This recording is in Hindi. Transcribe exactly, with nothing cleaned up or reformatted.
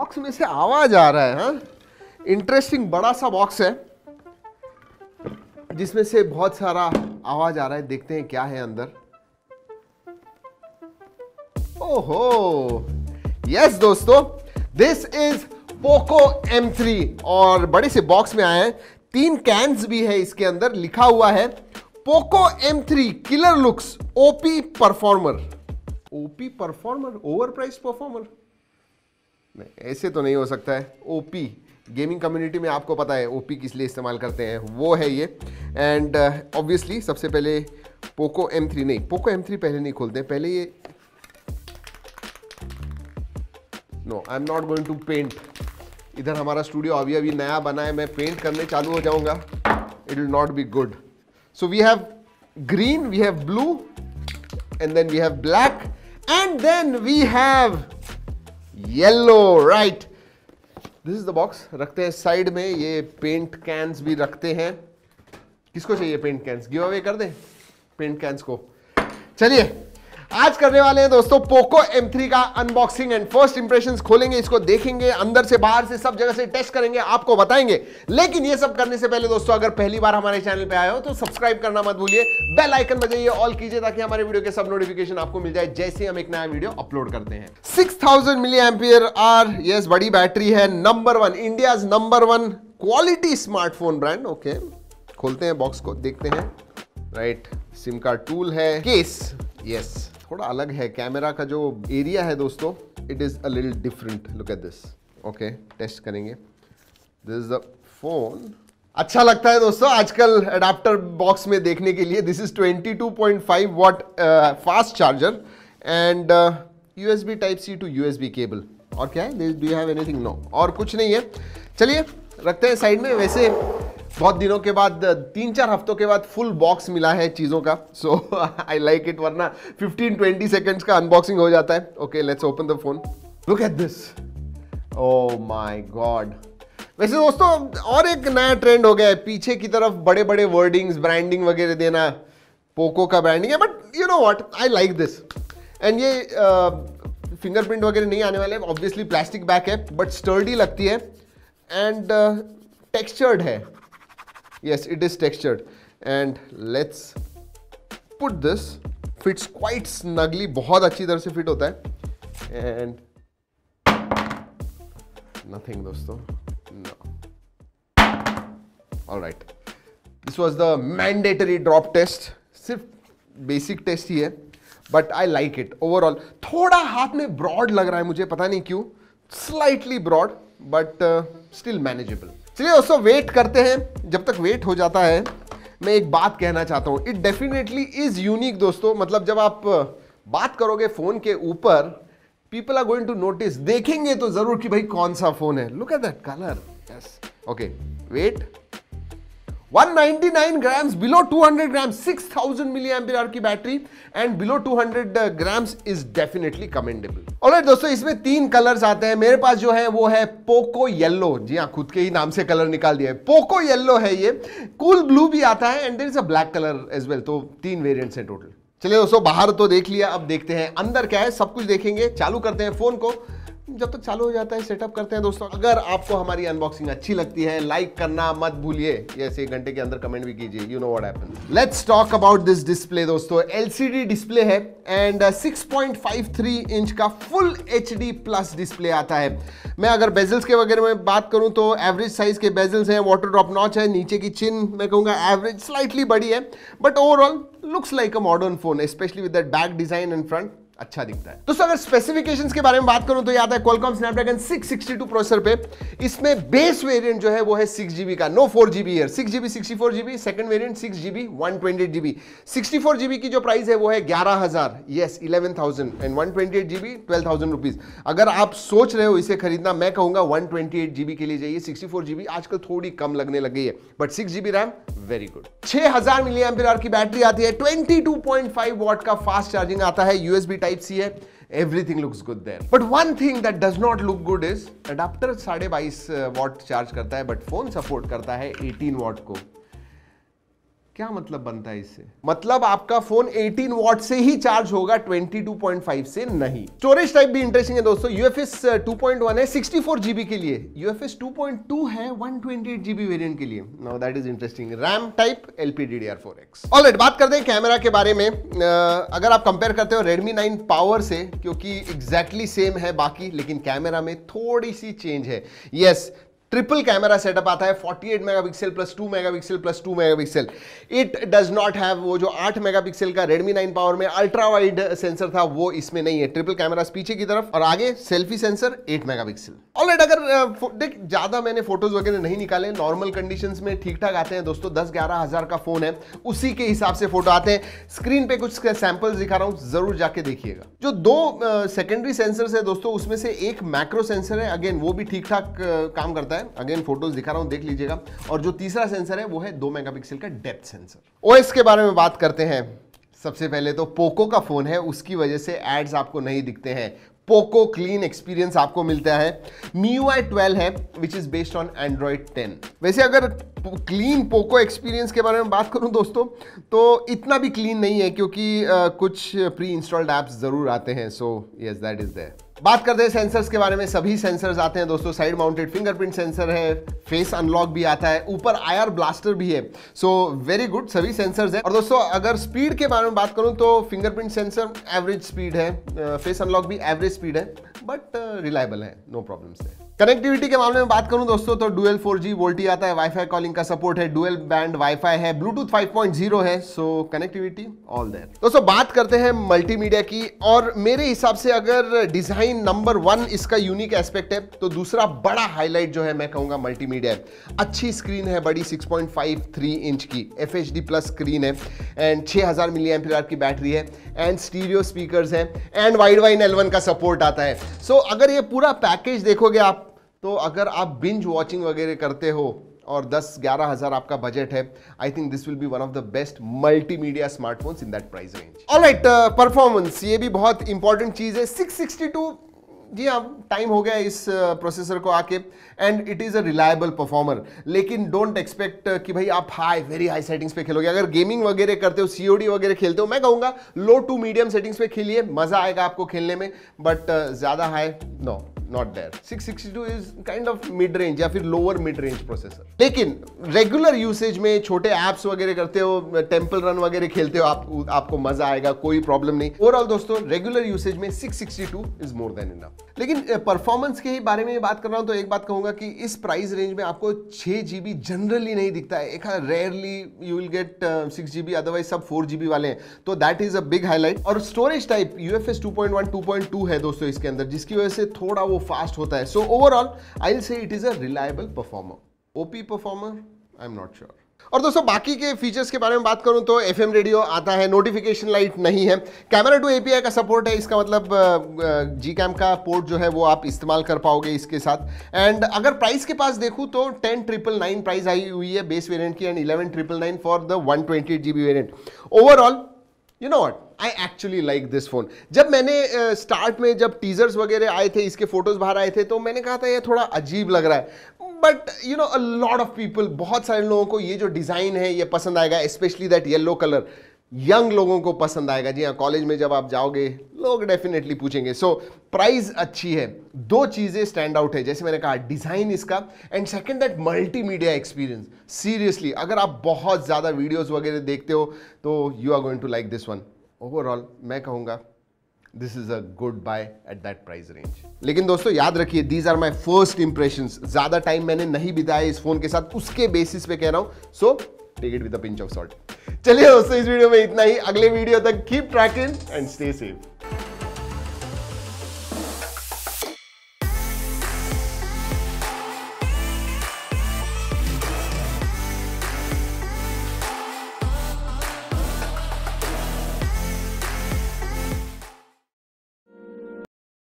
बॉक्स में से आवाज आ रहा है। हाँ, इंटरेस्टिंग बड़ा सा बॉक्स है जिसमें से बहुत सारा आवाज आ रहा है। देखते हैं क्या है अंदर। ओहो, यस दोस्तों, this is Poco M three और बड़े से बॉक्स में आया है। तीन कैन्स भी है इसके अंदर, लिखा हुआ है Poco M three killer looks OP performer. OP performer, over price performer? नहीं, ऐसे तो नहीं हो सकता है। ओपी, गेमिंग कम्युनिटी में आपको पता है ओपी किस लिए इस्तेमाल करते हैं, वो है ये। एंड ऑब्वियसली uh, सबसे पहले पोको एम थ्री, नहीं पोको एम थ्री पहले नहीं खोलते हैं, पहले ये, no I am not going to paint. इधर हमारा स्टूडियो अभी अभी नया बना है, मैं पेंट करने चालू हो जाऊंगा, it will not be good. So we have green, we have blue, and then we have black, and then we have yellow, right. This is the box. रखते हैं साइड में। ये पेंट कैंस भी रखते हैं। किसको चाहिए पेंट कैंस? गिव अवे कर दें पेंट कैंस को। चलिए आज करने वाले हैं दोस्तों पोको एम थ्री का अनबॉक्सिंग एंड फर्स्ट इंप्रेशंस। खोलेंगे इसको, देखेंगे अंदर से बाहर से सब जगह से टेस्ट करेंगे, आपको बताएंगे। लेकिन ये सब करने से पहले दोस्तों, अगर पहली बार हमारे चैनल पे आए हो तो सब्सक्राइब करना मत भूलिए, बेल आइकन बजाइए, ऑल कीजिए, ताकि हमारे वीडियो के सब नोटिफिकेशन आपको मिल जाए जैसे हम एक नया वीडियो अपलोड करते हैं। Six thousand milliampere hour, yes, बड़ी बैटरी है। Number one, India number one quality smartphone brand. Okay, खोलते हैं बॉक्स को, देखते हैं। राइट, सिम का टूल है, केस, यस, थोड़ा अलग है। कैमरा का जो एरिया है दोस्तों, it is a little different. Look at this. Okay, test करेंगे। This is the phone. अच्छा लगता है दोस्तों आजकल अडाप्टर बॉक्स में देखने के लिए। This is twenty two point five watt fast charger and USB type C to USB cable. और क्या है? Do you have anything? No, और कुछ नहीं है। चलिए रखते हैं साइड में। वैसे बहुत दिनों के बाद, तीन चार हफ्तों के बाद फुल बॉक्स मिला है चीज़ों का, सो आई लाइक इट, वरना फिफ्टीन ट्वेंटी सेकेंड्स का अनबॉक्सिंग हो जाता है। Okay, let's open the phone. Look at this, oh my god. वैसे दोस्तों और एक नया ट्रेंड हो गया है, पीछे की तरफ बड़े बड़े वर्डिंग्स, ब्रांडिंग वगैरह देना। पोको का ब्रांडिंग है, but you know what, I like this. And ये फिंगरप्रिंट uh, वगैरह नहीं आने वाले, ऑब्वियसली प्लास्टिक बैक है, बट स्टर्डी लगती है एंड टेक्सचर्ड uh, है। Yes, it is textured. And let's put this. Fits quite snugly. बहुत अच्छी तरह से फिट होता है. And nothing दोस्तों. No. All right. This was the mandatory drop test. सिर्फ बेसिक टेस्ट ही है, but I like it overall. थोड़ा हाथ में ब्रॉड लग रहा है मुझे, पता नहीं क्यों. Slightly broad, but uh, still manageable. चलिए दोस्तों वेट करते हैं। जब तक वेट हो जाता है, मैं एक बात कहना चाहता हूं, इट डेफिनेटली इज यूनिक दोस्तों। मतलब जब आप बात करोगे फोन के ऊपर, people are going to notice, देखेंगे तो जरूर कि भाई कौन सा फोन है। Look at that colour. Yes, okay, wait. one ninety-nine grams, below two hundred grams, six thousand milliampere hour की बैटरी and below two hundred grams is definitely commendable. Alright दोस्तों, इसमें तीन कलर्स आते हैं। मेरे पास जो है वो है पोको येलो। जी हाँ, खुद के ही नाम से कलर निकाल दिया है, पोको येलो है ये। कूल ब्लू भी आता है and there is a black colour as well. तो तीन वेरिएंट्स हैं टोटल। चलिए दोस्तों, बाहर तो देख लिया, अब देखते हैं अंदर क्या है। सब कुछ देखेंगे। चालू करते हैं फोन को। जब तक चालू हो जाता है सेटअप करते हैं दोस्तों। अगर आपको हमारी अनबॉक्सिंग अच्छी लगती है, लाइक करना मत भूलिए। यस, एक घंटे के अंदर कमेंट भी कीजिए। You know what happens. Let's talk about this display दोस्तों। एलसीडी डिस्प्ले है and six point five three inch का फुल एचडी प्लस डिस्प्ले आता है। मैं अगर बेजल्स के वगैरह में बात करूं तो एवरेज साइज के बेजल्स हैं, वाटर ड्रॉप नॉच है, नीचे की चिन मैं कहूंगा एवरेज, स्लाइटली बड़ी है, but overall looks like a modern phone, specially with that back design and front. अच्छा दिखता है दोस्तों। अगर स्पेसिफिकेशंस के बारे में बात करूं तो ये आता है Qualcomm Snapdragon six sixty two processor पे। इसमें बेस वेरिएंट जो है वो है सिक्स जीबी का, नो फोर जीबी है, six GB sixty four GB. Second variant six GB one twenty eight GB. Sixty four GB की जो प्राइस है वो है ग्यारह हजार, yes eleven thousand, and one twenty eight GB twelve thousand rupees. अगर आप सोच रहे हो इसे खरीदना, मैं कहूंगा वन ट्वेंटी एट जीबी के लिए जाइए। सिक्सटी फोर जीबी आजकल थोड़ी कम लगने लग गई है, but six GB RAM very good. छह हजार मिली एम्पियर आवर की बैटरी आती है, twenty two point five watt का फास्ट चार्जिंग आता है, यूएसबी टाइप सी है। Everything looks good there. But one thing that does not look good is adapter साढ़े बाईस वॉट चार्ज करता है, बट फोन सपोर्ट करता है एटीन वॉट को। क्या मतलब बनता है इससे? मतलब आपका फोन अठारह वॉट से ही चार्ज होगा, बाईस पॉइंट पाँच से नहीं। स्टोरेज टाइप भी इंटरेस्टिंग है दोस्तों, यूएफएस टू पॉइंट वन है चौंसठ जीबी के लिए, यूएफएस टू पॉइंट टू है एक सौ अट्ठाईस जीबी वेरिएंट के लिए। Now that is interesting. RAM type LPDDR4X. Alright, बात करते हैं कैमरा के बारे में। अगर आप कंपेयर करते हो रेडमी नाइन पावर से, क्योंकि एग्जैक्टली सेम है बाकी, लेकिन कैमरा में थोड़ी सी चेंज है। यस, ट्रिपल कैमरा सेटअप आता है, अड़तालीस megapixel plus two megapixel plus two megapixel. It does not have वो जो आठ मेगापिक्सल का रेडमी नाइन पावर में अल्ट्रा वाइड सेंसर था, वो इसमें नहीं है। ट्रिपल कैमरा पीछे की तरफ और आगे सेल्फी सेंसर आठ मेगापिक्सल। ऑलराइट, अगर देख ज्यादा मैंने फोटोज वगैरह नहीं निकाले, नॉर्मल कंडीशंस में ठीक ठाक आते हैं दोस्तों। दस ग्यारह हजार का फोन है, उसी के हिसाब से फोटो आते हैं। स्क्रीन पे कुछ सैंपल्स दिखा रहा हूं, जरूर जाके देखिएगा। जो दो सेकेंडरी सेंसर्स है दोस्तों, उसमें से एक मैक्रो सेंसर है, अगेन वो भी ठीक ठाक काम करता है। अगेन फोटोज दिखा रहा हूं, देख लीजिएगा। और जो तीसरा सेंसर है वो है दो मेगापिक्सल का डेप्थ सेंसर। ओएस के बारे में बात करते हैं। सबसे पहले तो पोको का फोन है, उसकी वजह से एड्स आपको नहीं दिखते हैं। पोको क्लीन एक्सपीरियंस आपको मिलता है। M I U I twelve है which is based on Android ten. वैसे अगर क्लीन पोको एक्सपीरियंस के बारे में बात करूं दोस्तों, तो इतना भी क्लीन नहीं है, क्योंकि uh, कुछ प्री इंस्टॉल्ड एप्स जरूर आते हैं। So yes, that is there. बात करते हैं सेंसर्स के बारे में। सभी सेंसर्स आते हैं दोस्तों। साइड माउंटेड फिंगरप्रिंट सेंसर है, फेस अनलॉक भी आता है, ऊपर आईआर ब्लास्टर भी है। सो वेरी गुड, सभी सेंसर्स हैं। और दोस्तों अगर स्पीड के बारे में बात करूं तो फिंगरप्रिंट सेंसर एवरेज स्पीड है, फेस अनलॉक भी एवरेज स्पीड है, बट रिलायबल है, नो प्रॉब्लम्स है। कनेक्टिविटी के मामले में बात करूं दोस्तों तो डुअल फोर जी वोल्टी आता है, वाईफाई कॉलिंग का सपोर्ट है, डुअल बैंड वाईफाई है, ब्लूटूथ फाइव पॉइंट ज़ीरो है। So connectivity all there. दोस्तों बात करते हैं मल्टीमीडिया की, और मेरे हिसाब से अगर डिजाइन नंबर वन इसका यूनिक एस्पेक्ट है, तो दूसरा बड़ा हाईलाइट जो है मैं कहूंगा मल्टीमीडिया है। अच्छी स्क्रीन है, बड़ी six point five three inch की F H D plus screen है, एंड छह हजार मिली एम्पीयर आवर की बैटरी है, एंड स्टीरियो स्पीकर्स है, and Widevine L one का सपोर्ट आता है। सो so, अगर ये पूरा पैकेज देखोगे आप, तो अगर आप बिंज वॉचिंग वगैरह करते हो और दस ग्यारह हजार आपका बजट है, I think this will be one of the best multimedia smartphones in that price range. Alright, performance ये भी बहुत इंपॉर्टेंट चीज है। सिक्स सिक्सटी टू, जी हाँ, टाइम हो गया इस प्रोसेसर को आके, and it is a reliable performer. लेकिन डोंट एक्सपेक्ट कि भाई आप हाई वेरी हाई सेटिंग्स पे खेलोगे। अगर गेमिंग वगैरह करते हो, सीओडी वगैरह खेलते हो, मैं कहूंगा लो टू मीडियम सेटिंग्स पे खेलिए, मजा आएगा आपको खेलने में, बट ज्यादा high no, not there. Six sixty two is kind of mid range या फिर लोअर मिड रेंज प्रोसेसर। लेकिन रेगुलर यूसेज में छोटे एप्स वगैरह करते हो, टेंपल रन वगैरह खेलते हो, आप आपको मजा आएगा, कोई प्रॉब्लम नहीं। ओवरऑल दोस्तों रेगुलर यूसेज में six sixty two is more than enough. लेकिन परफॉर्मेंस के ही बारे में बात कर रहा हूं तो एक बात कहूंगा कि इस प्राइस रेंज में आपको छह जीबी जनरली नहीं दिखता है। एक rarely you will get six GB, otherwise सब फोर जीबी वाले हैं, तो that is a big highlight. और storage type UFS two point one two point two है दोस्तों इसके अंदर, जिसकी वजह से थोड़ा वो फास्ट होता है। So overall I will say it is a reliable performer. OP performer, I am not sure. और दोस्तों बाकी के फीचर्स के बारे में बात करूं तो एफएम रेडियो आता है, नोटिफिकेशन लाइट नहीं है, कैमरा टू एपीआई का सपोर्ट है, इसका मतलब जी कैम का पोर्ट जो है वो आप इस्तेमाल कर पाओगे इसके साथ। एंड अगर प्राइस के पास देखूं तो टेन ट्रिपल नाइन प्राइस आई हुई है बेस वेरिएंट की, and eleven triple nine for the one twenty eight GB variant. Overall you know what, I actually like this phone. जब मैंने स्टार्ट uh, में जब टीजर्स वगैरह आए थे, इसके फोटोज बाहर आए थे, तो मैंने कहा था ये थोड़ा अजीब लग रहा है, but you know a lot of people, बहुत सारे लोगों को ये जो डिजाइन है ये पसंद आएगा, specially that yellow colour. Young लोगों को पसंद आएगा। जी हाँ, कॉलेज में जब आप जाओगे लोग डेफिनेटली पूछेंगे। सो प्राइस अच्छी है, दो चीजें स्टैंड आउट है, जैसे मैंने कहा डिजाइन इसका, and second that multimedia experience. Seriously अगर आप बहुत ज्यादा वीडियोस वगैरह देखते हो तो you are going to like this one. Overall मैं कहूंगा this is a good buy at that price range. लेकिन दोस्तों याद रखिए, these are my first impressions. ज्यादा टाइम मैंने नहीं बिताया इस फोन के साथ, उसके बेसिस पे कह रहा हूं। So take it with a pinch of salt. चलिए दोस्तों, इस वीडियो में इतना ही। अगले वीडियो तक keep tracking and stay safe.